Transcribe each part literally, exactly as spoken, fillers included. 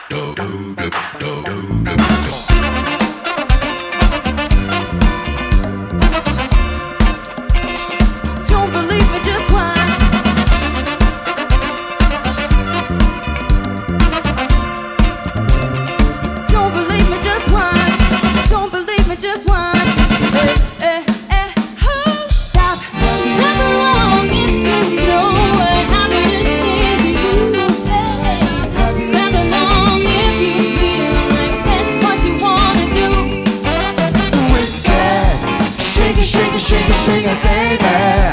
Shake it, shake it, baby.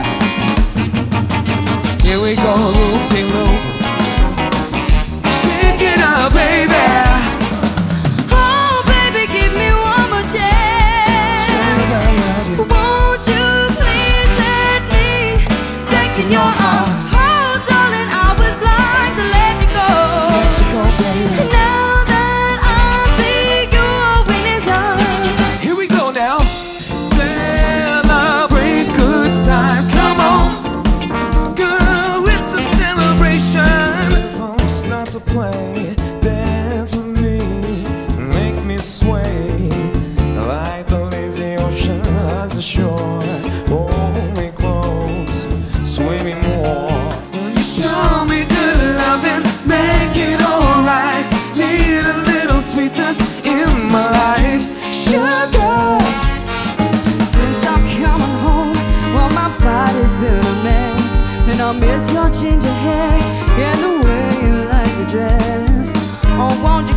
Here we go, loop-de-loop. Shake it up, baby. Oh, baby, give me one more chance. Won't you please let me back in your arms? Oh, darling, I was blind to let you go. Let you go, baby. Now that I see you're winning some. Here we go now. Celebrate good times, come on, girl, it's a celebration. Oh, start to play, dance with me, make me sway like the lazy ocean as the shore. Hold me close, sway me more. You show me good loving, make it alright. Need a little sweetness in my life, sugar. Body's been a mess, and I miss your ginger hair and the way you like to dress. Oh, won't you